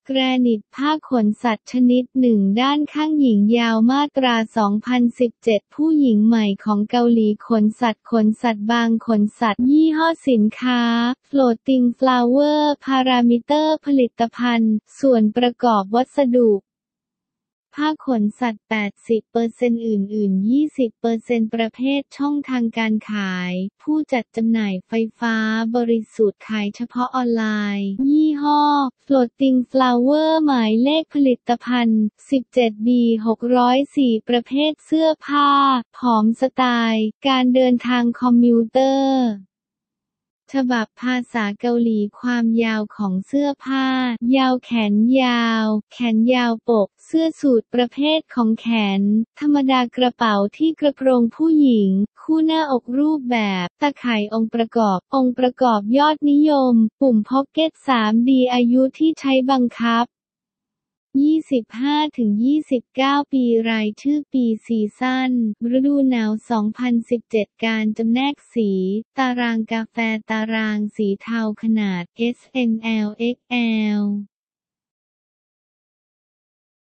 แกรนิตผ้าขนสัตว์ชนิดหนึ่งด้านข้างหญิงยาวมาตรา 2017 ผู้หญิงใหม่ของเกาหลีขนสัตว์บางขนสัตว์ยี่ห้อสินค้า Floating Flower Parameter ผลิตภัณฑ์ ส่วนประกอบวัสดุผ้าขนสัตว์ 80% อื่นๆ 20% ประเภทช่องทางการขาย ผู้จัดจำหน่ายไฟฟ้าบริสุทธิ์ขายเฉพาะออนไลน์ ยี่ห้อ Floating Flower หมายเลขผลิตภัณฑ์ 17B604 ประเภทเสื้อผ้า ผอมสไตล์ การเดินทางคอมมิวเตอร์ฉบับภาษาเกาหลีความยาวของเสื้อผ้ายาวแขนยาวปกเสื้อสูทประเภทของแขนธรรมดากระเป๋าที่กระโปรงผู้หญิงคู่หน้าอกรูปแบบตะข่ายองค์ประกอบยอดนิยมปุ่มพ็อกเก็ต 3D อายุที่ใช้บังคับ25-29 ปีรายชื่อปีซีซั่นฤดูหนาว 2017 การจำแนกสีตารางกาแฟตารางสีเทาขนาด S/M/L/XL